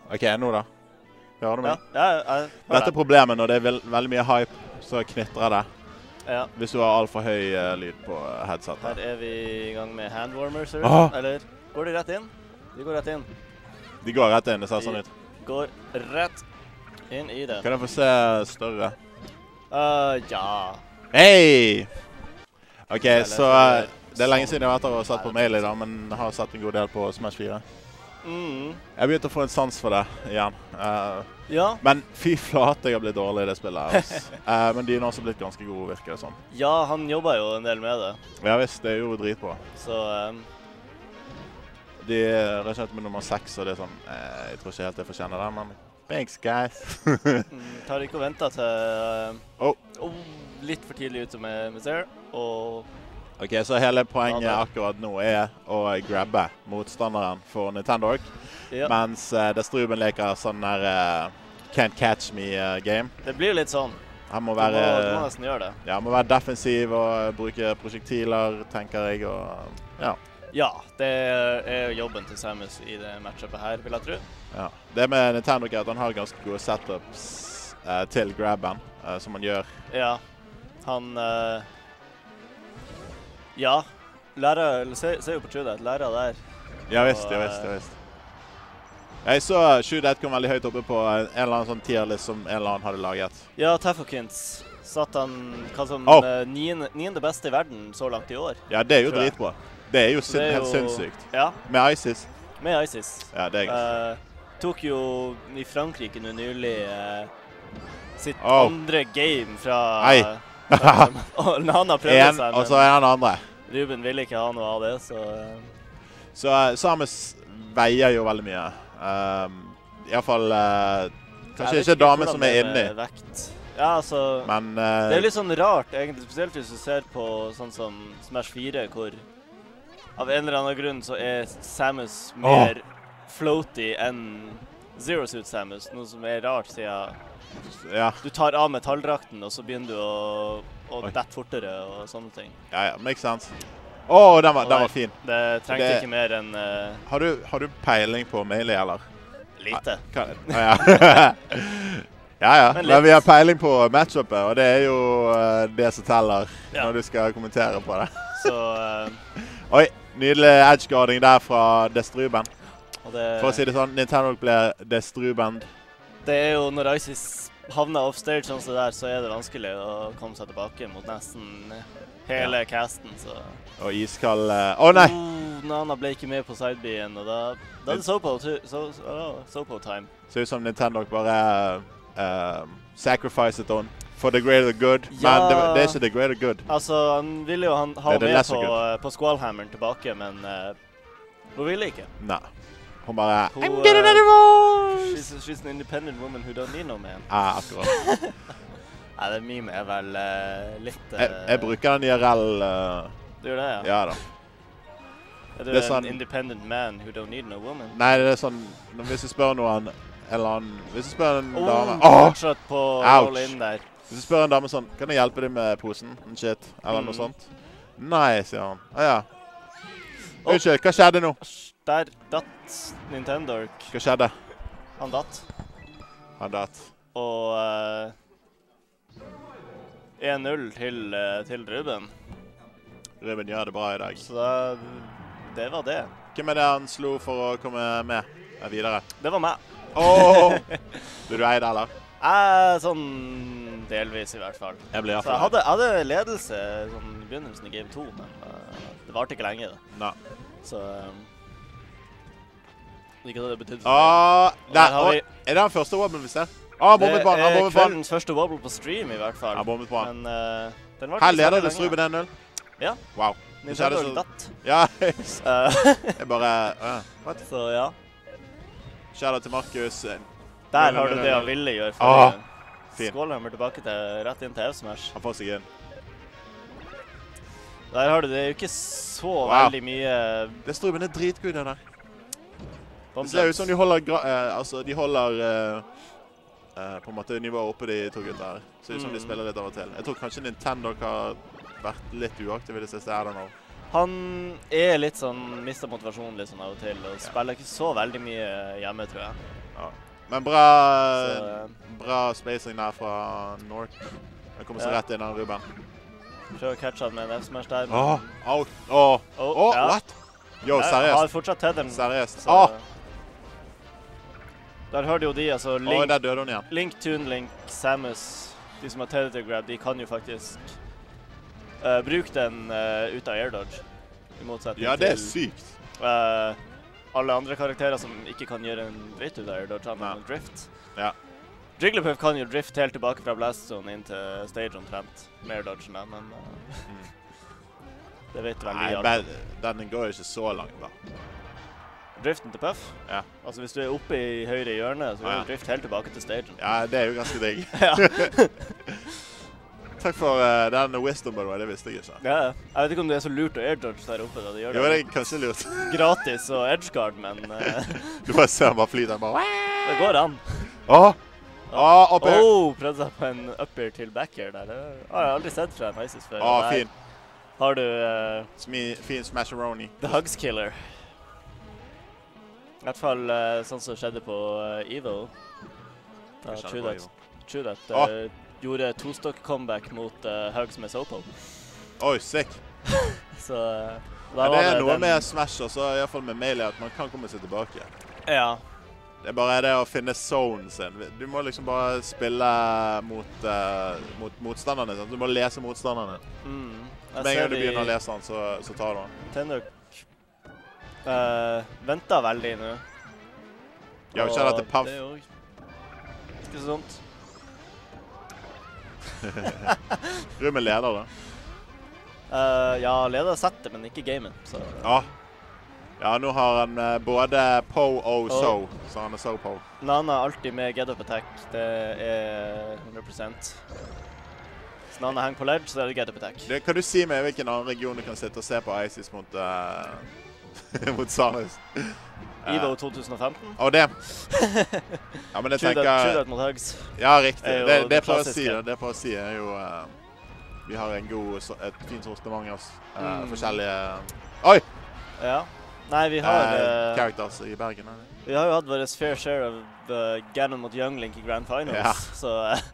Ok, nå da. Hører du meg? Ja, Dette er problemet når det er veldig mye hype, så knitrer det. Ja. Hvis du har alt for høy lyd på headsetet. Her er vi i gang med handwarmers, eller går de rett inn? De går rett inn. De går rett inn, det ser sånn ut. Går rett inn i det. Kan jeg få se større? Ja. Hei! Ok, så det er lenge siden jeg har vært her og sett på mail i dag, men jeg har sett en god del på Smash 4. Jeg begynte å få en sans for det igjen. Ja. Men fy flate, jeg har blitt dårlig i det spillet her. Men de har også blitt ganske gode, virker det sånn. Ja, han jobber jo en del med det. Ja visst, det er jo dritbra. Så... De rett med nummer 6, og det er sånn, jeg tror ikke helt jeg fortjener det, men thanks, guys. Tar ikke å vente til litt for tidlig ute med Zero, og... Ok, så hele poenget akkurat nå er å grabbe motstanderen for Nintendo, mens Destruben leker sånn der can't catch me game. Det blir litt sånn. Han må være... Du må nesten gjøre det. Ja, han må være defensiv og bruke prosjektiler, tenker jeg, og ja. Ja, det er jobben til Samus i det matchupet her, vil jeg tro. Ja, det med Nintendo er at han har ganske gode setups til grabben, som han gjør. Ja, han... Ja, lærer, se jo på Trudette, lærer der. Ja visst, ja visst. Jeg så Trudette kom veldig høyt oppe på en eller annen sånn tierlist som en eller annen hadde laget. Ja, Taffokins satt han som niende beste i verden så langt i år. Ja, det er jo dritbra. Det er jo helt sinnssykt. Ja. Med ISIS. Med ISIS. Ja, det er gøy. Tok jo i Frankrike nå nylig sitt andre game fra... Han har prøvd seg, men... Og så er han andre. Ruben ville ikke ha noe av det, så... Så Samus veier jo veldig mye. I hvert fall... kanskje ikke damen som er inni. Ja, altså... Men... det er litt sånn rart, egentlig, spesielt hvis du ser på sånn som Smash 4, hvor... Av en eller annen grunn så er Samus mer floaty enn Zero Suit Samus, noe som er rart siden... Ja. Du tar av metalldrakten, og så begynner du å dette fortere og sånne ting. Ja, makes sense. Den var fin. Det trengte ikke mer enn... Har du peiling på Melee, eller? Lite. Ja. Men vi har peiling på matchupet, og det er jo det som teller når du skal kommentere på det. Så... Oi, nydelig edgeguarding der fra Destruben. For å si det sånn, Nintendo ble Destruben. Det er jo når ISIS havner offstage sånn som det der, så er det vanskelig å komme seg tilbake mot nesten hele casten, så... Og iskall... nei! Nana ble ikke med på sidebien, og da er det Sopo time. Ser ut som Nintendo bare sacrificed on for the greater good, men det er ikke the greater good. Altså, han ville jo ha med på Squallhammeren tilbake, men hun ville ikke. Nei. Hun bare, I'm getting a divorce! She's an independent woman who don't need no man. Akkurat. Nei, det meme er vel litt... Jeg bruker den IRL... Du gjør det, ja? Ja da. Er du en independent man who don't need no woman? Nei, det er sånn, hvis du spør noen, eller hvis du spør en dame... Fortsatt på roll in der. Hvis du spør en dame sånn, kan jeg hjelpe deg med posen? En shit, eller noe sånt? Nei, sier han. Ja. Unnskyld, hva skjedde nå? Der datt Nintendo. Hva skjedde? Han datt. Og 1-0 til Ruben. Ruben gjør det bra i dag. Så det var det. Hvem er det han slo for å komme med videre? Det var meg. Blir du eid, eller? Sånn delvis i hvert fall. Jeg hadde ledelse sånn, i begynnelsen i Game 2, men det varte ikke lenge. Nei. Så... Ikke det betydde er det den første wobben vi ser? Bombet på han, Det er kveldens første wobble på stream i hvert fall. Bombet på han. Men her leder det Struben 1-0. Ja. Wow. Nintendo datt. Ja, jeg bare... What? Så ja. Kjære til Markus. Der har du det han ville gjøre for Skålhammer tilbake rett inn til F-Smash. Han får seg inn. Der har du det. Det er jo ikke så veldig mye... Det Struben er dritgod den der. Det ser ut som de holder, de holder på en måte nivået oppe de to gutter her. Ser ut som de spiller litt av og til. Jeg tror kanskje Nintendo har vært litt uaktiv i det siste, I don't know. Han er litt sånn, mistet motivasjonen litt sånn av og til, og spiller ikke så veldig mye hjemme, tror jeg. Ja. Men bra, bra spacing der fra Nork. Jeg kommer så rett inn av Ruben. Prøver å catche han med en F-smash der. What? Jo, seriøst. Har fortsatt headeren. Seriøst. Der hørte jo de, altså Link, der døde hun igjen. Link, Toon Link, Samus, de som har Predator Grab, de kan jo faktisk bruke den ut av air dodge. I motsetning til... Ja, det er sykt. Alle andre karakterer som ikke kan gjøre en dritt ut av air dodge, men drift. Ja. Jigglypuff kan jo drift helt tilbake fra blast zone inn til stage omtrent, med air dodgen, men det vet vel vi alle. Nei, den går jo ikke så langt da. Driften til Puff? Ja. Altså hvis du er oppe i høyre hjørne, så kan du drift helt tilbake til stagen. Ja, det er jo ganske digg. Takk for den wisdom, by the way, det visste jeg ikke. Ja, jeg vet ikke om det er så lurt å air-dodge der oppe da de gjør det. Jo, det er kanskje lurt. Gratis og edgeguard, men... Du bare ser han bare flyter bare... Det går an. Up-air. Prøvde seg på en up-air til back-air der. Det har jeg aldri sett fra en Isis før. Fin. Har du... Fin smasheroni. The Hugs Killer. I hvert fall sånn som skjedde på Evo. Da True That gjorde to-stock-comeback mot Hugs med Sopo. Oi, sick. Så... det er noe med Smash, og så i hvert fall med Melee, at man kan komme seg tilbake. Ja. Det er bare det å finne zonen sin. Du må liksom bare spille mot motstanderne. Du må lese motstanderne. Men en gang du begynner å lese den, så tar du den. Tenduk ventet veldig nå. Ja, vi kjenner til Puff. Det er jo ikke sånt. Ruben leder da. Ja, leder settet, men ikke gamen. Så. Ja, nå har han både Po og So, så han er So-Po. Nana er alltid med get up attack, det er 100%. Hvis Nana henger på ledge, så er det get up attack. Kan du si meg hvilken annen region du kan sitte og se på Isis mot Samus? Evo 2015. Det. Ja, men jeg tenker... True That mot Hugs. Ja, riktig. Det for å si er jo... Vi har et fint sortiment av oss. Forskjellige... Oi! Ja. Nei, vi har... characters i Bergen, eller? Vi har jo hatt vår fair share av Ganon mot Younglink i Grand Finals, så...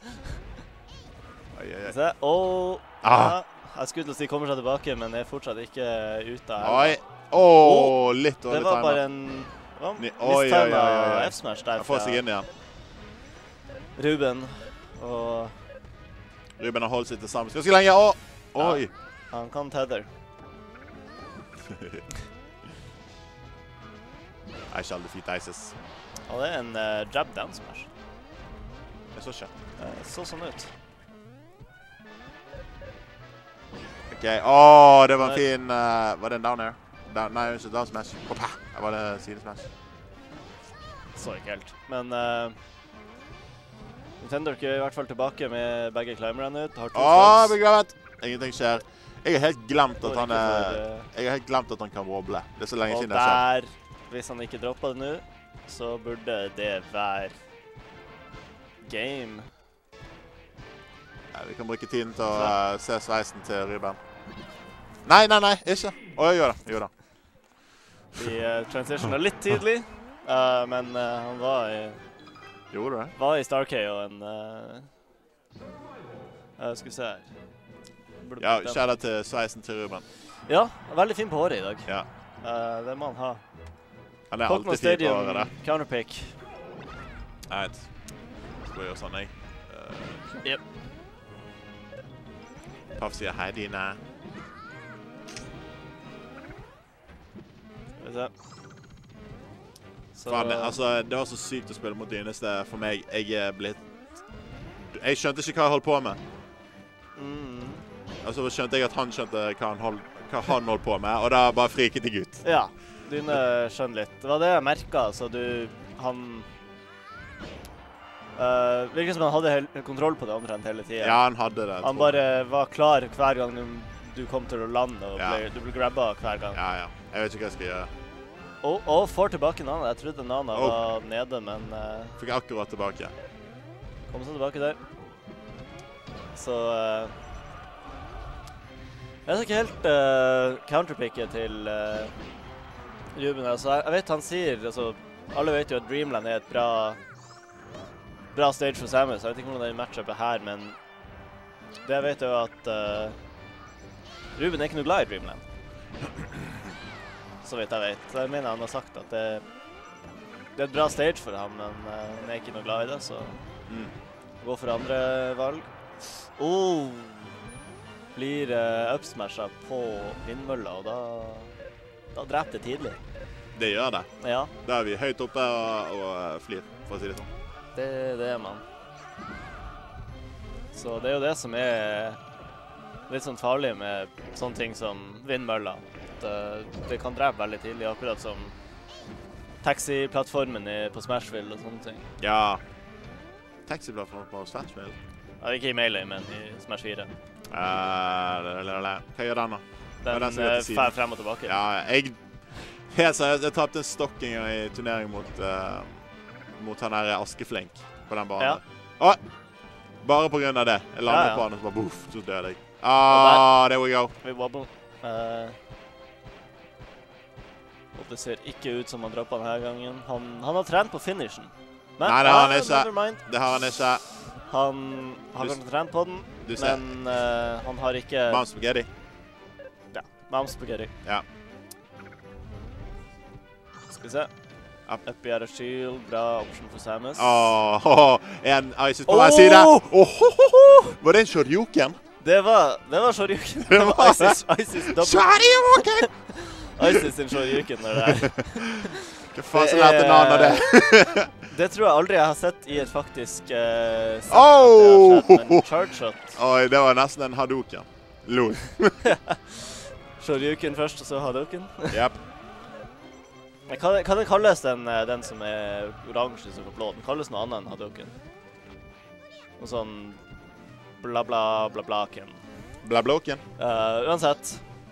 Se, jeg skulle til å si kommer seg tilbake, men jeg er fortsatt ikke ute her. Litt dårlig timer. Det var bare en mistimet F-smash der. Jeg får seg inn igjen. Ruben, og... Ruben har holdt sitt til sammen. Skal vi lenge? Oi! Han kan tether. I shall defeat Isis. Og det er en jab down smash. Det er så kjent. Så sånn ut. Ok, det var en fin... var det en down air? Nei, ikke down smash. Hoppa! Var det sidesmash? Så ikke helt. Men Nintendo er i hvert fall tilbake med begge climberne ut. Begravet! Ingenting skjer. Jeg har helt glemt at han jeg har helt glemt at han kan wobble. Det er så lenge siden det skjer. Hvis han ikke dropper det nå, så burde det være game. Vi kan bruke tiden til å se sveisen til Ruben. Nei, ikke. Jeg gjør det. Vi transitionet litt tidlig, men han var i... Gjorde du det? Var i Star-K og en... skal vi se her. Ja, kjære til sveisen til Ruben. Ja, veldig fin på håret i dag. Ja. Det må han ha. Han er alltid fin på håret, det. Counterpick. Nei, skal vi gjøre sånn, jeg. Jep. Puff sier hei, Dine. Skal vi se. Fan, altså, det var så sykt å spille mot Dines for meg. Jeg skjønte ikke hva jeg holdt på med. Altså skjønte jeg at han skjønte hva han holdt på med, og da bare friket jeg ut. Ja, Dyne skjønner litt. Det var det jeg merket, så han... virker som han hadde kontroll på det omtrent hele tiden. Ja, han hadde det. Han bare var klar hver gang du kom til å lande, og du ble grabba hver gang. Ja. Jeg vet ikke hva jeg skal gjøre. Og får tilbake Nana. Jeg trodde Nana var nede, men... Fikk akkurat tilbake. Kom så tilbake der. Så... jeg vet ikke helt counterpicket til Ruben. Altså, jeg vet han sier, altså, Alle vet jo at Dreamland er et bra stage for Samus. Jeg vet ikke hvordan det er matchupet her, men det jeg vet er jo at Ruben er ikke noe glad i Dreamland. Så vidt jeg vet. Så jeg mener han har sagt at det er et bra stage for ham, men han er ikke noe glad i det, så gå for andre valg. Blir upsmashet på vindmølla, og da dreper det tidlig. Det gjør det. Ja. Da er vi høyt oppe og flyr, for å si det sånn. Det er man. Så det er jo det som er litt sånn farlig med sånne ting som vindmølla. Det kan drepe veldig tidlig, akkurat som taxiplattformen på Smashville og sånne ting. Ja. Taxiplattformen på Smashville? Ja, ikke i Melee, men i Smash 4. Hva gjør den da? Den fer frem og tilbake. Ja, helt seriøst, jeg tappte en stokk en gang i turnering mot han der Askeflink på den banen. Ja. Bare på grunn av det. Jeg landet på han og så bare boff, så døde jeg. There we go. Vi wobble. Og det ser ikke ut som han droppet denne gangen. Han har trent på finishen. Men, nei, det har han ikke. Nevermind. Det har han ikke. Han har kanskje trent på den, men han har ikke... Mom spaghetti. Ja, Mom spaghetti. Ja. Skal vi se. Up air shield, bra option for Samus. En Isis på hver side. Var det en Shoryuken? Det var Shoryuken. Det var Isis double. Shoryuken! Isis sin Shoryuken når det er. Hva faen som lærte navn av det? Det tror jeg aldri jeg har sett i et faktisk sett. Men charge shot. Oi, det var nesten en Hadouken. Lol. Shoryuken først, og så Hadouken. Yep. Hva det kalles den som er oransje som er blå? Den kalles noe annet enn Hadouken. Noe sånn bla-bla-bla-blaken. Bla-bloken? Uansett.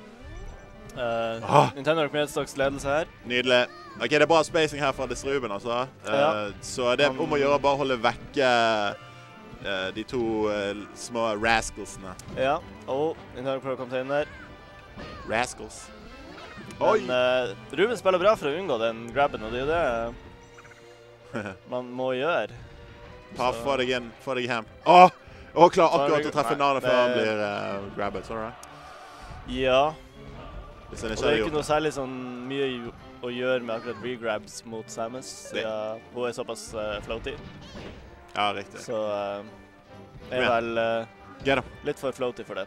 Nintendo med et slags ledelse her. Nydelig. Ok, det er bra spacing her fra Ruben, altså. Så det er om å gjøre bare holde vekke de to små rascalsene. Ja, og Nintendo prøver å komme seg inn der. Rascals. Men Ruben spiller bra for å unngå den grabben, og det er jo det man må gjøre. Få deg inn, få deg hjem. Klar akkurat å treffe Nana før han blir grabbet, så det? Ja. Og det er ikke noe særlig sånn mye å gjøre med akkurat regrabs mot Samus, siden hun er såpass floaty. Ja, riktig. Så er vel litt for floaty for det.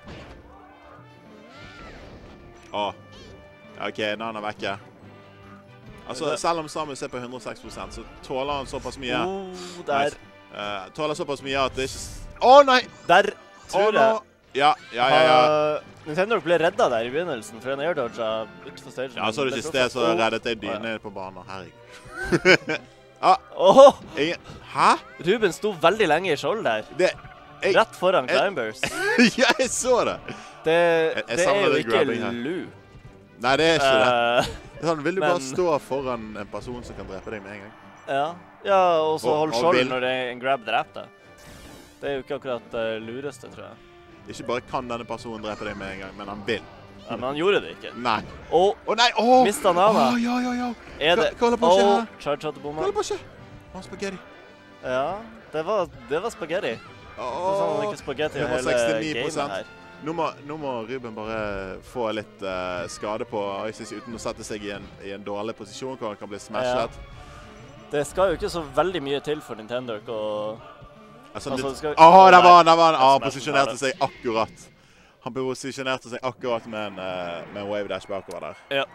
Ok, Nana er vekke. Altså, selv om Samus er på 106%, så tåler han såpass mye. Der. Tåler såpass mye at det ikke... nei! Der tror jeg. Ja. Nintendo ble redda der i begynnelsen, for en airdodga utenfor stagen. Ja, så er det ikke sted, så reddet jeg dyne på banen. Herregud. Hæ? Ruben sto veldig lenge i skjold der. Rett foran Climbers. Ja, jeg så det. Det er jo ikke Lu. Nei, det er ikke det. Sånn, vil du bare stå foran en person som kan drepe deg med en gang? Ja, og så hold skjold når det er en grab dreper deg. Det er jo ikke akkurat lureste, tror jeg. Ikke bare kan denne personen drepe deg med en gang, men han vil. Ja, men han gjorde det ikke. Nei. Nei, mistet Nana. Ja. Hva holder på å skje her? Charge shot bomba. Hva holder på å skje? Spaghetti. Ja, det var spaghetti. Det er sånn ikke spaghetti og hele gamet her. Nå må Ruben bare få litt skade på Isis uten å sette seg i en dårlig posisjon hvor han kan bli smashet. Det skal jo ikke så veldig mye til for Nintendo å... der var han! Han posisjonerte seg akkurat. Han posisjonerte seg akkurat med en wave dash bakover der. Ja.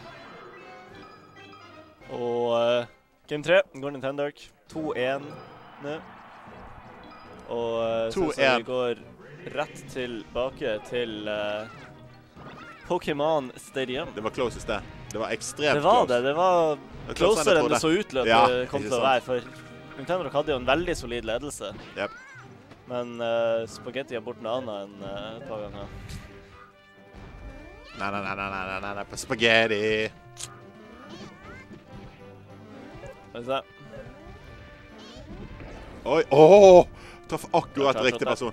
Og Game 3 går Nintendo 2-1 nå. Og så vi går rett tilbake til Pokémon Stadium. Det var close i sted. Det var ekstremt close. Det var closer enn det så ut til at det kom til å være, for Nintendo hadde jo en veldig solid ledelse. Men Spaghetti har bort noe annet enn et par ganger. Nei, på Spaghetti! Skal vi se. Traff akkurat riktig person.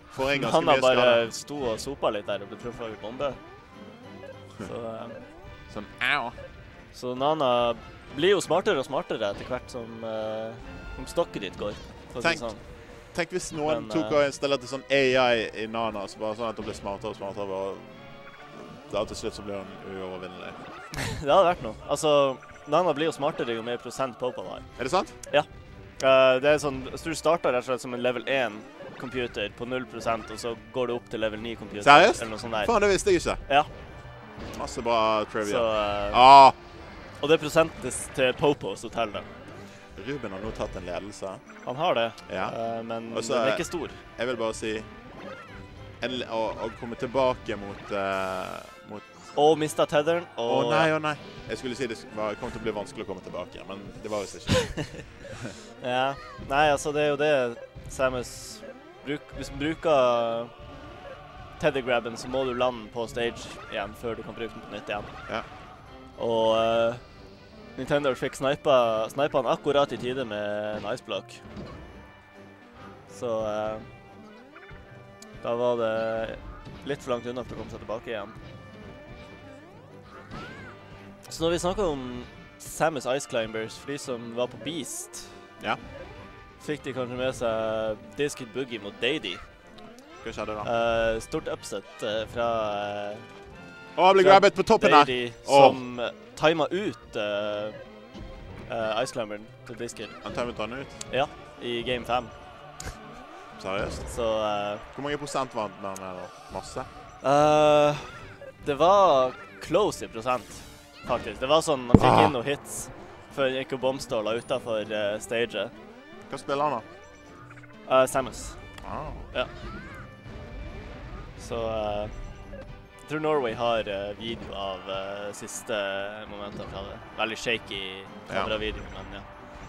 Han har bare sto og sopa litt der og ble truffet av bombe. Sånn, au. Så Nana blir jo smartere og smartere etter hvert som stokket ditt går. Tenk hvis noen tok og installerte sånn AI i Nana, så bare sånn at hun blir smartere og smartere, og da til slutt så blir hun uovervinnelig. Det hadde vært noe. Altså, Nana blir jo smartere jo mer prosent Popo har. Er det sant? Ja. Det er sånn, så du starter rett og slett som en level 1-computer på 0%, og så går du opp til level 9-computer. Seriøst? Eller noe sånt der. Faen, det visste jeg ikke. Ja. Masse bra trivia. Så, og det er prosentes til Popo som teller. Ruben har nå tatt en ledelse. Han har det, ja. Men også, den er ikke stor. Jeg vil bare si å komme tilbake mot Og mistet tetheren. Å nei. Jeg skulle si det kom til å bli vanskelig å komme tilbake, men det var visst ikke. Ja. Nei, altså det er jo det Samus hvis du bruker tethergrabben, så må du lande på stage igjen før du kan bruke den på nytt igjen. Ja. Og Nintendo fikk snipa han akkurat i tide med en iceblock. Så da var det litt for langt unna for å komme seg tilbake igjen. Så når vi snakker om Samus Ice Climbers, for de som var på Beast, ja. Fikk de kanskje med seg Disc Boogie mot Dady. Hva skjedde da? Stort upset fra han ble grabbet på toppen her! Dady, som timet ut Ice Climberen til Disken. Han timet han ut? Ja, i Game 5. Seriøst? Så, hvor mange prosent vant den her? Masse? Det var close i prosent, faktisk. Det var sånn, han fikk inn noen hits før han gikk og bombståla utenfor staget. Hva spiller han da? Samus. Ja. Så jeg tror Norway har video av siste momenter fra det. Veldig shaky kameravideo, men ja.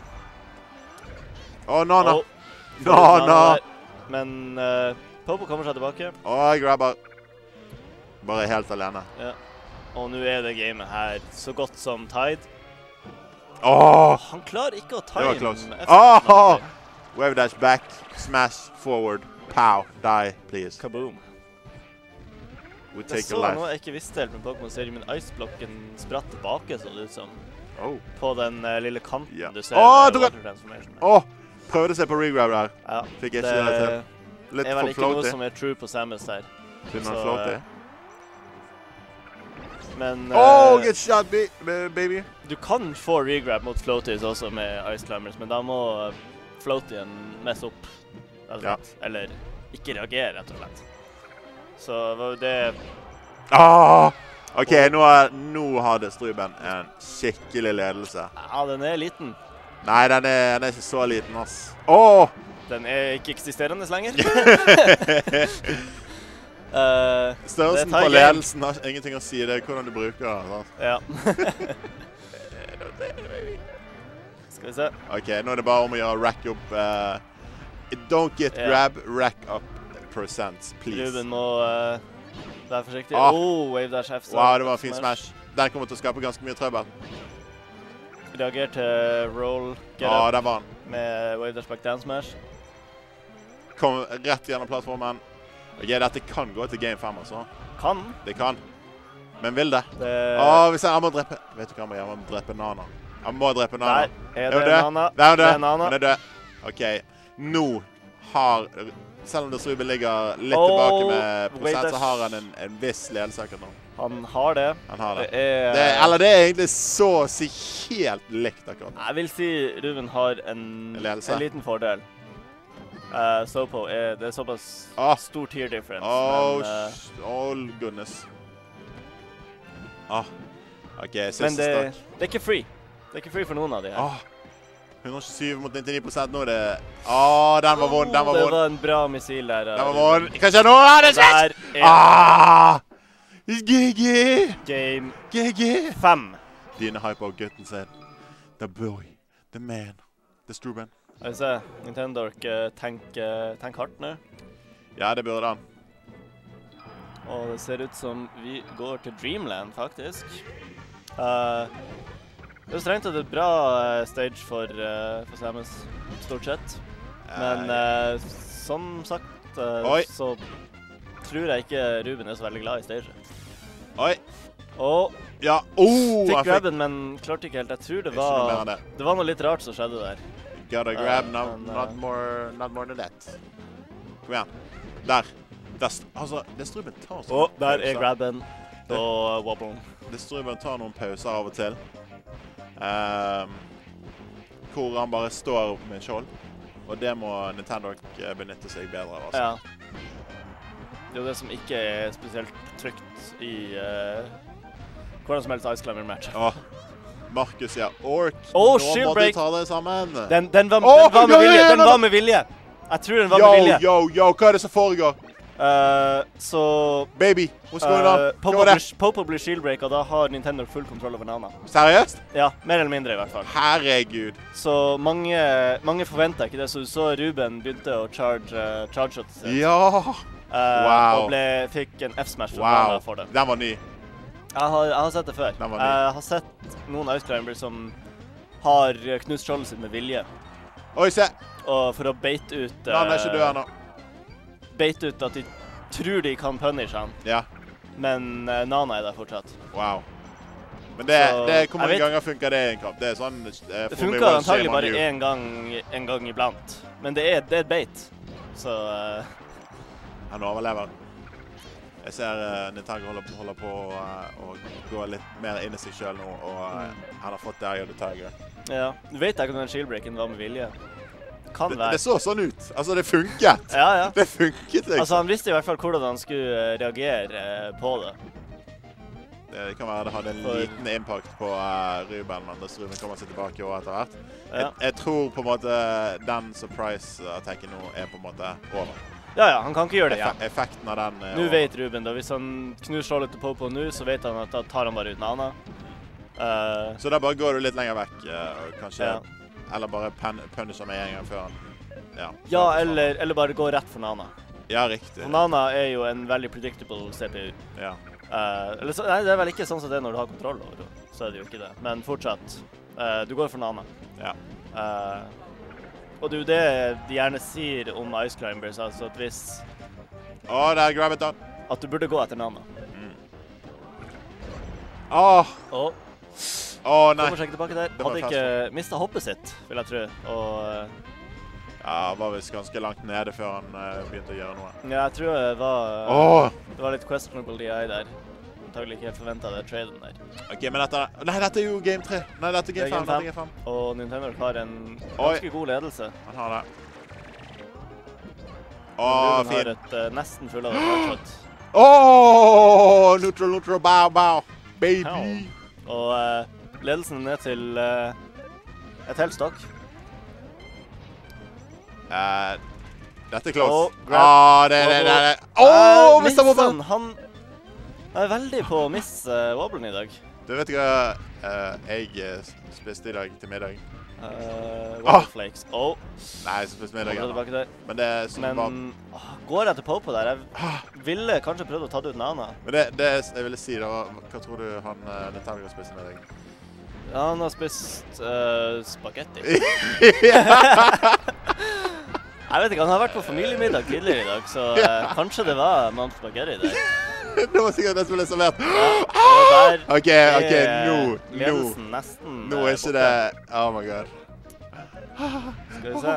Nana! Nana! Men Popo kommer seg tilbake. Jeg grabber. Bare helt alene. Ja. Og nå er det gamet her så godt som tied. Han klarer ikke å time. Det var close. Wave dash back, smash forward, pow, die, please. Kaboom. We det take så noe jeg ikke visste helt med Pokémon-serien, men iceblocken spratt tilbake, så det ut som. På den lille kanten du ser. Prøvde seg på regrab der. Ja. Fikk ikke det til. Litt for floaty. Det er vel ikke noe som er true på Samus der. Floaty. Men get shot, baby. Du kan få regrab mot floaties også med Ice Climbers, men da må floatien messe opp. Eller ikke reagere, rett og slett. Så var det... Ok, nå hadde Struben en skikkelig ledelse. Ja, den er liten. Nei, den er ikke så liten, ass. Den er ikke eksisterende lenger. Størrelsen på ledelsen har ingenting å si, det er hvordan du bruker den. Ja. Skal vi se. Ok, nå er det bare om å gjøre rack up. Don't get grab, rack up percents, please. Ruben må være forsiktig. Wave dash F. Wow, det var en fin smash. Den kommer til å skape ganske mye trøbbel. Reager til roll, get up der var han. med wave dash back down smash. Kom rett gjennom plattformen. Ok, dette kan gå til game 5, altså. Kan. Det kan. Men vil det? Hvis jeg må drepe... Vet du hva jeg må drepe Nana? Jeg må drepe Nana. Der er det Nana. Det er Nana. Han er død. Ok, nå har... Selv om det Struben ligger litt tilbake med prosent, så har han en viss ledelse akkurat nå. Han har det. Han har det. Eller det er egentlig så å si helt likt akkurat nå. Jeg vil si Ruben har en liten fordel. Sopo det er såpass stor tier difference. Goodness. Ok, men det er ikke free. Det er ikke free for noen av de her. 127 mot 99% nå er det... den var vond, den var vond. Det var en bra missil der. Den var vond. Hva skjer nå? Det er slett! GG! Game GG! 5. Dine hyper gutten sin. The boy, the man, the Struben. Jeg vil se, Nintendo tenk hardt nå. Ja, det burde han. Og det ser ut som vi går til Dreamland, faktisk. Det er strengt at det er et bra stage for Samus, stort sett. Men som sagt, så tror jeg ikke Ruben er så veldig glad i staget. Og Ja, fikk grabben, men klarte ikke helt. Jeg tror det Ikke noe mer enn var, det. det var noe litt rart som skjedde der. Gotta grab, men, not more than that. Kom igjen. Der. Altså, Destruben tar sånn Og der er grabben og wobblen. Destruben tar noen pauser av og til. Hvor han bare står med skjold. Og det må Nintendo benytte seg bedre av, altså. Ja. Det er jo det som ikke er spesielt trygt i hvordan som helst Ice Climber match. Markus sier ork. Oh, nå må du ta det sammen. Den var med vilje. Den var med vilje. Jeg tror den var med vilje. Yo, hva er det som foregår? Så Baby, what's going on? Popo blir shieldbreak, og da har Nintendo full kontroll over Nana. Seriøst? Ja, mer eller mindre i hvert fall. Herregud. Så mange forventet ikke det, så du så Ruben begynte å charge shots. Ja. Og fikk en F-smash fra Nana for det. Den var ny. Jeg har sett det før. Jeg har sett noen Ice Climbers som har knust skjoldet sitt med vilje. Oi, se! Og for å beite ut Han er ikke død ennå. Beite ut at de tror de kan punish han. Ja. Men Nana er der fortsatt. Wow. Men hvor mange ganger funker det i en kamp? Det er sånn... det funker antagelig bare en gang iblant. Men det er et bait. Så... Han overlever. Jeg ser Nintendo holder på å gå litt mer inn i seg selv nå, og han har fått Eye of the Tiger. Ja, du vet ikke om den shieldbreaken var med vilje. Kan være. Det så sånn ut. Altså, det funket. Ja. Det funket, liksom. Altså, han visste i hvert fall hvordan han skulle reagere på det. Det kan være det hadde en liten impact på Ruben, men Ruben kommer seg tilbake og etter hvert. Ja. Jeg tror på en måte den surprise-attacken nå er på en måte over. Ja, han kan ikke gjøre det igjen. Effekten av den Nå vet Ruben da, hvis han knur skjoldet til Popo nå, så vet han at da tar han bare ut Nana. Så da bare går du litt lenger vekk, kanskje, eller bare punisher med en gang før han, ja, eller bare gå rett for Nana. Ja, riktig. For Nana er jo en veldig predictable CPU. Ja. Nei, det er vel ikke sånn som det når du har kontroll over det, så er det jo ikke det. Men fortsatt, du går for Nana. Ja. Og det er jo det de gjerne sier om Ice Climbers, altså at hvis... det er grab it down. At du burde gå etter Nana. Nei. Kommer seg tilbake der. Hadde ikke mistet hoppet sitt, vil jeg tro. Og... var visst ganske langt nede før han begynte å gjøre noe. Ja, jeg tror det var litt questionable DI der. Antagelig ikke helt forventet det traden der. Ok, men dette er jo game 3. Nei, dette er game 5. Og Nintendo har en ganske god ledelse. Han har det. Ruben har et nesten full av hardshot. Neutral, bow, baby. Og ledelsen ned til et helt stokk. Dette er close. Mistet han! Han er veldig på å misse wobblen i dag. Du vet hva jeg spiste i dag til middag? Waffleflakes. Nei, jeg spiste middag igjen. Men det er sånn bare... Går jeg til Popo der? Jeg ville kanskje prøvd å ta det ut Nana. Men det jeg ville si da, hva tror du han Nintendo har spist i middag? Ja, han har spist spagetti. Jeg vet ikke, han har vært på familiemiddag tidligere i dag, så kanskje det var Mount Spaghetti der. Det var sikkert det som ble servert. Ok, ledelsen nesten nå er ikke det... Oh my god. Skal vi se.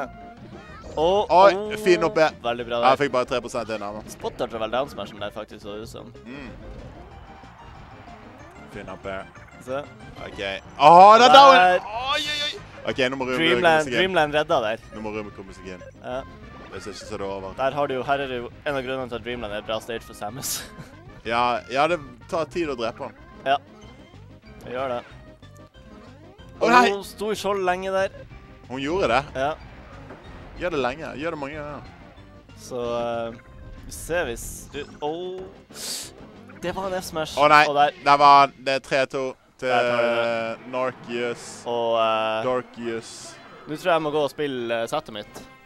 Fin oppe. Veldig bra der. Jeg fikk bare 3% inn her. Spot-dodger vel downsmashen der faktisk, så ut som. Fin oppe. Se. Ok. Det er down! Ok, nå må Ruben komme seg inn. Dreamland redda der. Nå må Ruben komme seg inn. Ja. Hvis ikke så er det over. Her er det jo en av grunnene til at Dreamland er et bra stage for Samus. Ja, det tar tid å drepe han. Ja, det gjør det. Hun sto i skjold lenge der. Hun gjorde det? Ja. Gjør det lenge, gjør det mange ganger. Så, vi ser hvis du... Det var en F-smash. Nei, det er 3-2 til Norkius. Og Dorkius. nå tror jeg må gå og spille settet mitt.